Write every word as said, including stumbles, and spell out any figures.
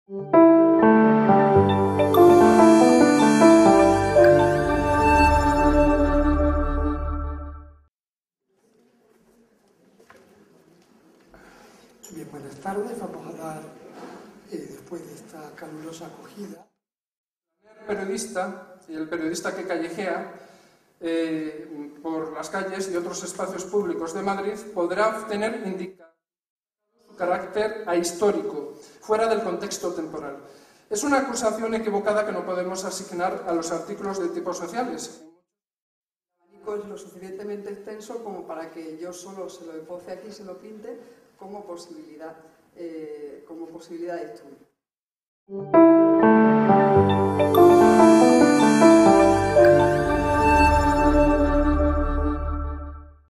Bien, buenas tardes. Vamos a dar, eh, después de esta calurosa acogida, El periodista y el periodista que callejea eh, por las calles y otros espacios públicos de Madrid podrá tener indicado su carácter ahistórico, fuera del contexto temporal. Es una acusación equivocada que no podemos asignar a los artículos de tipos sociales. El abanico es lo suficientemente extenso como para que yo solo se lo esboce aquí, se lo pinte como posibilidad, eh, como posibilidad de estudio.